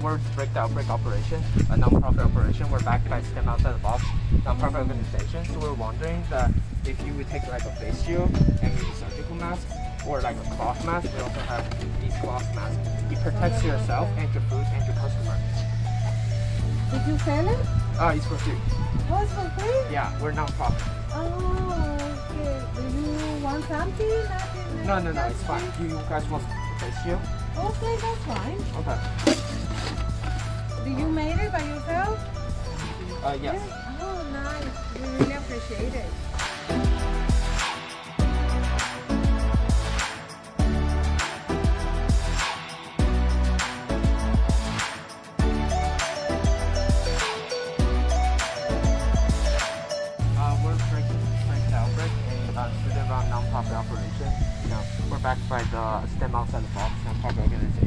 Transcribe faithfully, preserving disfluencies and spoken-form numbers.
we're Break the Outbreak operation, a non-profit operation. We're backed by STEM Outside the Box, non-profit organization. So we're wondering that if you would take like a face shield and maybe a surgical mask or like a cloth mask, we also have these cloth masks. It protects yourself and your food and your customer. Did you sell it? Uh, it's for free. Oh, it's for free? Yeah, we're non-profit. Oh, okay. Do you want something? Nothing, No, no, no, it's fine. You, you guys want a face shield? Okay, that's fine. Okay. Do you made it by yourself? Uh, yes. Oh, nice. We really appreciate it. Uh, we're breaking Break the Outbreak, a uh, student-run non-profit operation. You know, we're backed by the STEM Outside the Box non-profit organization.